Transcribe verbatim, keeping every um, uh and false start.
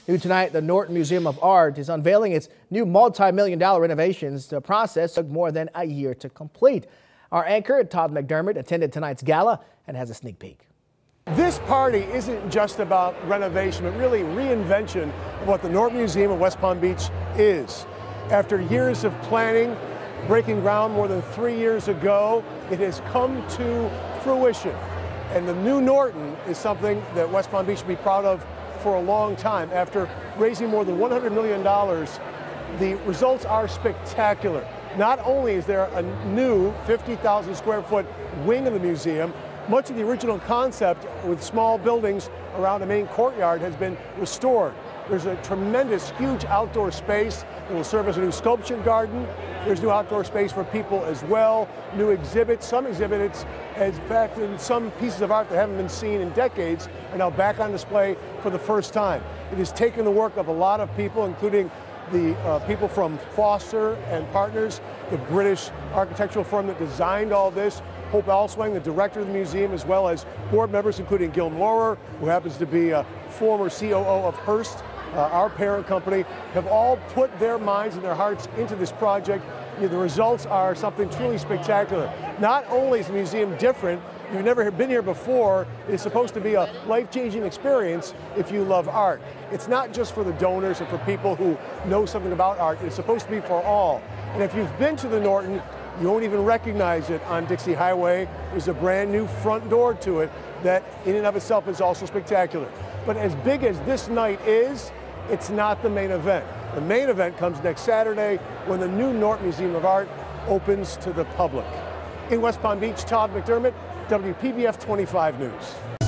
New tonight, the Norton Museum of Art is unveiling its new multi-million dollar renovations. The process took more than a year to complete. Our anchor, Todd McDermott, attended tonight's gala and has a sneak peek. This party isn't just about renovation, but really reinvention of what the Norton Museum of West Palm Beach is. After years of planning, breaking ground more than three years ago, it has come to fruition. And the new Norton is something that West Palm Beach should be proud of for a long time. After raising more than one hundred million dollars, the results are spectacular. Not only is there a new fifty thousand square foot wing of the museum, much of the original concept with small buildings around the main courtyard has been restored. There's a tremendous, huge outdoor space that will serve as a new sculpture garden. There's new outdoor space for people as well, new exhibits. Some exhibits, in fact, in some pieces of art that haven't been seen in decades, are now back on display for the first time. It has taken the work of a lot of people, including the uh, people from Foster and Partners, the British architectural firm that designed all this, Hope Alswang, the director of the museum, as well as board members, including Gil Maurer, who happens to be a former C O O of Hearst, uh, our parent company, have all put their minds and their hearts into this project. You know, the results are something truly spectacular. Not only is the museum different, if you've never been here before, it's supposed to be a life-changing experience if you love art. It's not just for the donors and for people who know something about art, it's supposed to be for all. And if you've been to the Norton, you won't even recognize it on Dixie Highway. There's a brand new front door to it that in and of itself is also spectacular. But as big as this night is, it's not the main event. The main event comes next Saturday when the new Norton Museum of Art opens to the public. In West Palm Beach, Todd McDermott, W P B F twenty-five News.